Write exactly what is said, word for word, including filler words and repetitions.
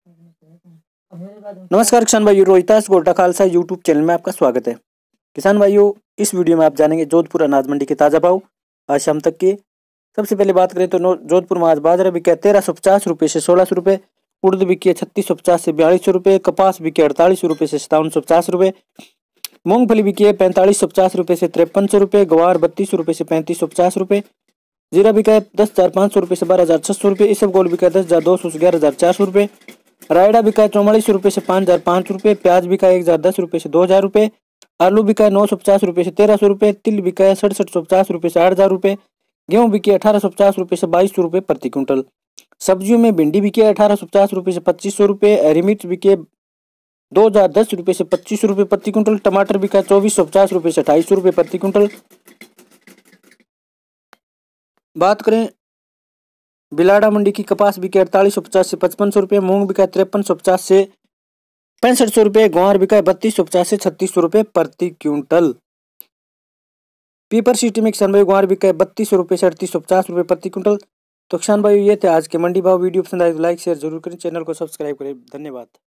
नमस्कार किसान भाइयों, रोहितास गोल्टा खालसा यूट्यूब चैनल में आपका स्वागत है। किसान भाइयों, इस वीडियो में आप जानेंगे जोधपुर अनाज मंडी के ताजा भाव आज शाम तक के। सबसे पहले बात करें तो जोधपुर में आज बाजरा बिका तेरह सौ पचास रुपये से सोलह सौ रुपये, उड़द बिकी छत्तीस सौ पचास से बयालीस सौ रुपये, कपास बिकी अड़तालीस सौ रुपये से सतावन सौ पचास रुपये, मूंगफली बिकी है पैंतालीस सौ पचास रुपये से तिरपन सौ रुपये, गवार बत्तीस सौ रुपये से पैंतीस सौ पचास रुपये, जीरा बिका है दस हजार पाँच सौ रुपये से बारह हजार छह सौ रुपये, इसब गोल्ड बिका है दस हजार दो सौ से ग्यारह हजार चार सौ रुपये, रायडा बिका है चौवालीस सौ रुपये से पाँच हजार पाँच सौ रुपये, प्याज बिका है एक हजार दस रुपये से दो हजार रुपये, आलू बिका है नौ सौ पचास रुपये से तेरह सौ रुपये, तिल बिका है सड़सठ सौ पचास रुपये से आठ हजार रुपये, गेहूँ बिकी है अठारह सौ पचास रुपये से बाईस सौ रुपये प्रति क्विंटल। सब्जियों में भिंडी बिकी है अठारह सौ पचास रुपये से पच्चीस सौ रुपये, हरी मिर्च बिकी है दो हजार दस रुपये से पच्चीस सौ रुपये प्रति क्विंटल, टमाटर बिका है चौबीस सौ पचास रुपये से अट्ठाईस सौ रुपये प्रति क्विंटल। बात करें बिलाड़ा मंडी की, कपास बिके अड़तालीस सौ पचास से पचपन सौ रुपये, मूंग बिका तिरपन सौ पचास से पैंसठ सौ रुपये, ग्वार बिका है बत्तीस सौ पचास से छत्तीस सौ रुपये प्रति क्विंटल। पीपर सिटी में किसान भाई ग्वार बिका है बत्तीस सौ रुपये से अड़तीस सौ पचास रुपये प्रति क्विंटल। तो किसान भाई, ये थे आज के मंडी भाव। वीडियो पसंद आए तो लाइक शेयर जरूर करें, चैनल को सब्सक्राइब करें। धन्यवाद।